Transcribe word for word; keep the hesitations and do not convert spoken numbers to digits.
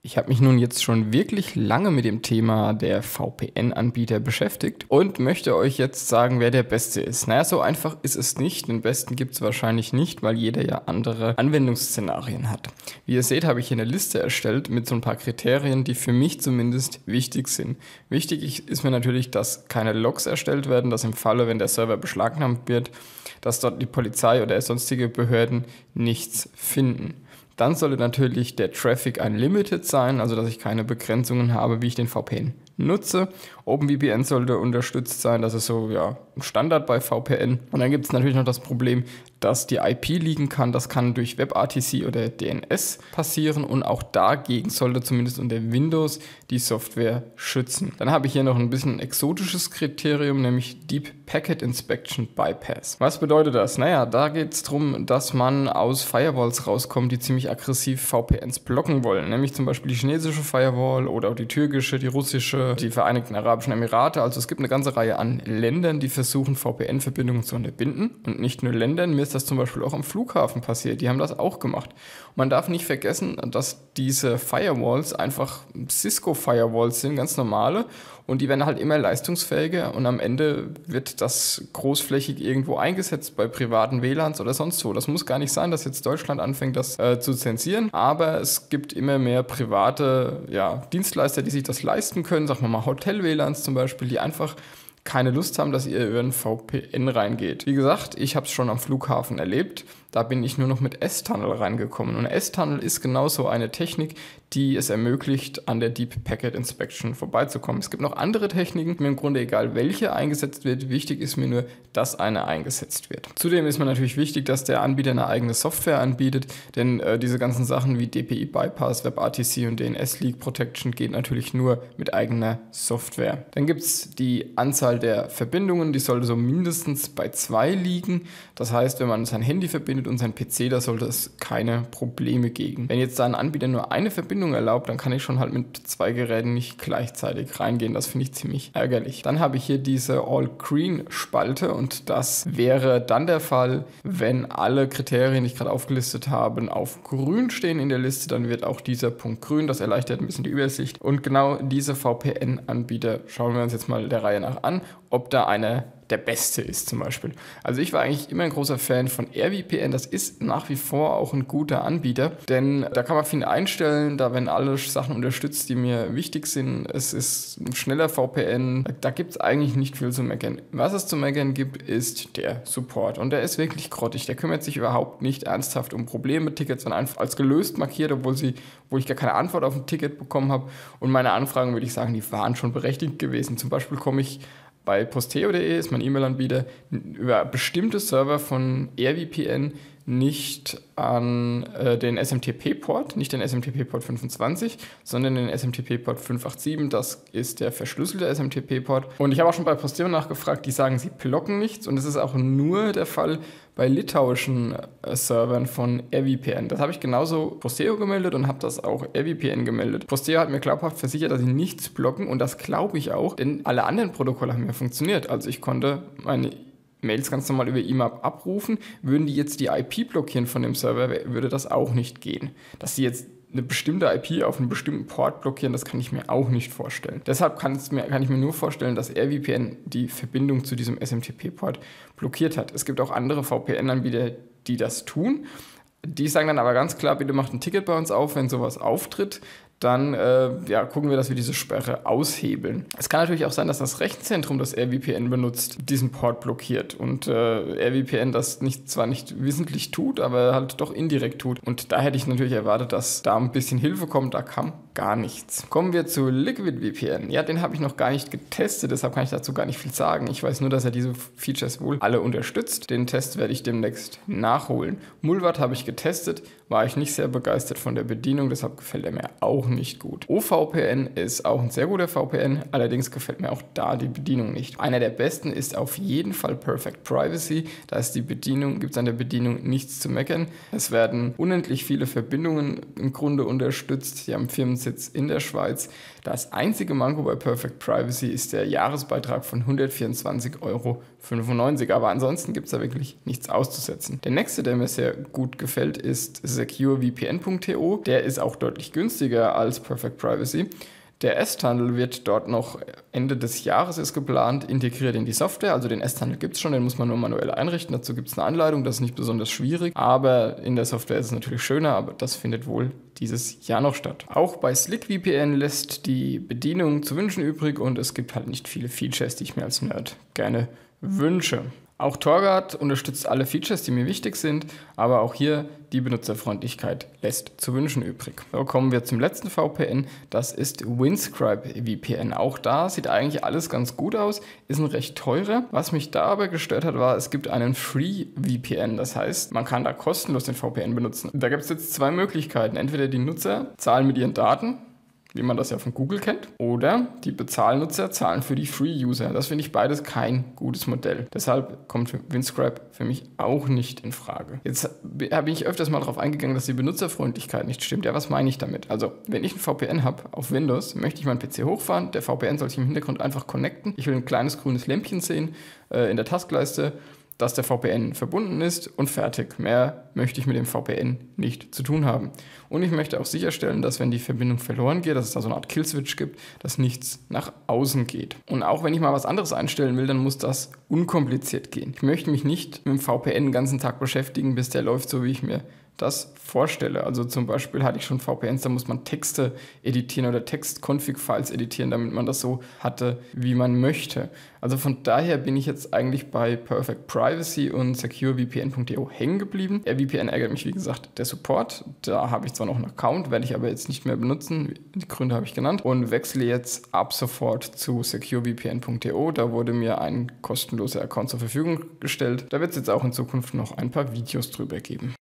Ich habe mich nun jetzt schon wirklich lange mit dem Thema der V P N-Anbieter beschäftigt und möchte euch jetzt sagen, wer der Beste ist. Naja, so einfach ist es nicht. Den Besten gibt es wahrscheinlich nicht, weil jeder ja andere Anwendungsszenarien hat. Wie ihr seht, habe ich hier eine Liste erstellt mit so ein paar Kriterien, die für mich zumindest wichtig sind. Wichtig ist mir natürlich, dass keine Logs erstellt werden, dass im Falle, wenn der Server beschlagnahmt wird, dass dort die Polizei oder sonstige Behörden nichts finden. Dann sollte natürlich der Traffic unlimited sein, also dass ich keine Begrenzungen habe, wie ich den V P N nutze. OpenVPN sollte unterstützt sein, das ist so ja, ein Standard bei V P N. Und dann gibt es natürlich noch das Problem, dass die I P liegen kann. Das kann durch WebRTC oder D N S passieren und auch dagegen sollte zumindest unter Windows die Software schützen. Dann habe ich hier noch ein bisschen ein exotisches Kriterium, nämlich Deep Packet Inspection Bypass. Was bedeutet das? Naja, da geht es darum, dass man aus Firewalls rauskommt, die ziemlich aggressiv V P Ns blocken wollen. Nämlich zum Beispiel die chinesische Firewall oder auch die türkische, die russische, die Vereinigten Arabischen Emirate. Also es gibt eine ganze Reihe an Ländern, die versuchen, V P N-Verbindungen zu unterbinden. Und nicht nur Ländern, mir ist das zum Beispiel auch am Flughafen passiert. Die haben das auch gemacht. Und man darf nicht vergessen, dass diese Firewalls einfach Cisco-Firewalls sind, ganz normale. Und die werden halt immer leistungsfähiger und am Ende wird das großflächig irgendwo eingesetzt bei privaten W L A Ns oder sonst wo. Das muss gar nicht sein, dass jetzt Deutschland anfängt, das äh, zu zensieren, aber es gibt immer mehr private ja, Dienstleister, die sich das leisten können, sagen wir mal Hotel-W L A Ns zum Beispiel, die einfach keine Lust haben, dass ihr über einen V P N reingeht. Wie gesagt, ich habe es schon am Flughafen erlebt. Da bin ich nur noch mit S-Tunnel reingekommen. Und S-Tunnel ist genauso eine Technik, die es ermöglicht, an der Deep Packet Inspection vorbeizukommen. Es gibt noch andere Techniken, mir im Grunde egal, welche eingesetzt wird. Wichtig ist mir nur, dass eine eingesetzt wird. Zudem ist mir natürlich wichtig, dass der Anbieter eine eigene Software anbietet, denn äh, diese ganzen Sachen wie D P I-Bypass, WebRTC und D N S-Leak Protection geht natürlich nur mit eigener Software. Dann gibt es die Anzahl der Verbindungen, die sollte so mindestens bei zwei liegen. Das heißt, wenn man sein Handy verbindet und sein P C, da sollte es keine Probleme geben. Wenn jetzt da ein Anbieter nur eine Verbindung erlaubt, dann kann ich schon halt mit zwei Geräten nicht gleichzeitig reingehen. Das finde ich ziemlich ärgerlich. Dann habe ich hier diese All-Green-Spalte und das wäre dann der Fall, wenn alle Kriterien, die ich gerade aufgelistet habe, auf grün stehen in der Liste, dann wird auch dieser Punkt grün. Das erleichtert ein bisschen die Übersicht. Und genau diese V P N-Anbieter schauen wir uns jetzt mal der Reihe nach an, ob da einer der beste ist zum Beispiel. Also ich war eigentlich immer ein großer Fan von AirVPN. Das ist nach wie vor auch ein guter Anbieter, denn da kann man viel einstellen, da werden alle Sachen unterstützt, die mir wichtig sind. Es ist ein schneller V P N, da gibt es eigentlich nicht viel zu meckern. Was es zu meckern gibt, ist der Support und der ist wirklich grottig. Der kümmert sich überhaupt nicht ernsthaft um Probleme mit Tickets, sondern einfach als gelöst markiert, obwohl sie, wo ich gar keine Antwort auf ein Ticket bekommen habe. Und meine Anfragen, würde ich sagen, die waren schon berechtigt gewesen. Zum Beispiel komme ich bei posteo punkt de, ist mein E-Mail-Anbieter, über bestimmte Server von AirVPN nicht an äh, den S M T P-Port, nicht den S M T P-Port fünfundzwanzig, sondern den S M T P-Port fünf acht sieben, das ist der verschlüsselte S M T P-Port. Und ich habe auch schon bei Posteo nachgefragt, die sagen, sie blocken nichts und das ist auch nur der Fall bei litauischen äh, Servern von AirVPN. Das habe ich genauso Posteo gemeldet und habe das auch AirVPN gemeldet. Posteo hat mir glaubhaft versichert, dass sie nichts blocken und das glaube ich auch, denn alle anderen Protokolle haben ja funktioniert. Also ich konnte meine Mails ganz normal über I M A P abrufen. Würden die jetzt die I P blockieren von dem Server, würde das auch nicht gehen. Dass sie jetzt eine bestimmte I P auf einen bestimmten Port blockieren, das kann ich mir auch nicht vorstellen. Deshalb kann, es mir, kann ich mir nur vorstellen, dass AirVPN die Verbindung zu diesem S M T P-Port blockiert hat. Es gibt auch andere V P N-Anbieter, die das tun. Die sagen dann aber ganz klar, bitte macht ein Ticket bei uns auf, wenn sowas auftritt. Dann äh, ja, gucken wir, dass wir diese Sperre aushebeln. Es kann natürlich auch sein, dass das Rechenzentrum, das AirVPN benutzt, diesen Port blockiert und äh, AirVPN das nicht, zwar nicht wissentlich tut, aber halt doch indirekt tut. Und da hätte ich natürlich erwartet, dass da ein bisschen Hilfe kommt. Da kam gar nichts. Kommen wir zu LiquidVPN. Ja, den habe ich noch gar nicht getestet, deshalb kann ich dazu gar nicht viel sagen. Ich weiß nur, dass er diese Features wohl alle unterstützt. Den Test werde ich demnächst nachholen. Mullvad habe ich getestet, war ich nicht sehr begeistert von der Bedienung, deshalb gefällt er mir auch nicht gut. O V P N ist auch ein sehr guter V P N, allerdings gefällt mir auch da die Bedienung nicht. Einer der besten ist auf jeden Fall Perfect Privacy. Da ist die Bedienung, gibt es an der Bedienung nichts zu meckern. Es werden unendlich viele Verbindungen im Grunde unterstützt. Die haben Firmensitz in der Schweiz. Das einzige Manko bei Perfect Privacy ist der Jahresbeitrag von hundertvierundzwanzig Euro fünfundneunzig, aber ansonsten gibt es da wirklich nichts auszusetzen. Der nächste, der mir sehr gut gefällt, ist secure v p n punkt t o. Der ist auch deutlich günstiger als Perfect Privacy. Der S-Tunnel wird dort noch Ende des Jahres ist geplant, integriert in die Software. Also den S-Tunnel gibt es schon, den muss man nur manuell einrichten. Dazu gibt es eine Anleitung, das ist nicht besonders schwierig. Aber in der Software ist es natürlich schöner, aber das findet wohl dieses Jahr noch statt. Auch bei SlickVPN lässt die Bedienung zu wünschen übrig und es gibt halt nicht viele Features, die ich mir als Nerd gerne wünsche. Auch Torguard unterstützt alle Features, die mir wichtig sind, aber auch hier die Benutzerfreundlichkeit lässt zu wünschen übrig. So, kommen wir zum letzten V P N, das ist Windscribe V P N. Auch da sieht eigentlich alles ganz gut aus, ist ein recht teurer. Was mich da aber gestört hat, war, es gibt einen Free V P N, das heißt, man kann da kostenlos den V P N benutzen. Da gibt es jetzt zwei Möglichkeiten, entweder die Nutzer zahlen mit ihren Daten, wie man das ja von Google kennt, oder die Bezahlnutzer zahlen für die Free-User. Das finde ich beides kein gutes Modell. Deshalb kommt Windscribe für mich auch nicht in Frage. Jetzt habe ich öfters mal darauf eingegangen, dass die Benutzerfreundlichkeit nicht stimmt. Ja, was meine ich damit? Also, wenn ich ein V P N habe auf Windows, möchte ich meinen P C hochfahren, der V P N soll sich im Hintergrund einfach connecten. Ich will ein kleines grünes Lämpchen sehen äh, in der Taskleiste, dass der V P N verbunden ist und fertig. Mehr möchte ich mit dem V P N nicht zu tun haben. Und ich möchte auch sicherstellen, dass wenn die Verbindung verloren geht, dass es da so eine Art Killswitch gibt, dass nichts nach außen geht. Und auch wenn ich mal was anderes einstellen will, dann muss das unkompliziert gehen. Ich möchte mich nicht mit dem V P N den ganzen Tag beschäftigen, bis der läuft, so wie ich mir das vorstelle. Also zum Beispiel hatte ich schon V P Ns, da muss man Texte editieren oder Text-Config-Files editieren, damit man das so hatte, wie man möchte. Also von daher bin ich jetzt eigentlich bei Perfect Privacy und secure v p n punkt t o hängen geblieben. Der V P N ärgert mich, wie gesagt, der Support. Da habe ich zwar noch einen Account, werde ich aber jetzt nicht mehr benutzen. Die Gründe habe ich genannt. Und wechsle jetzt ab sofort zu secure v p n punkt t o. Da wurde mir ein kostenloser Account zur Verfügung gestellt. Da wird es jetzt auch in Zukunft noch ein paar Videos drüber geben.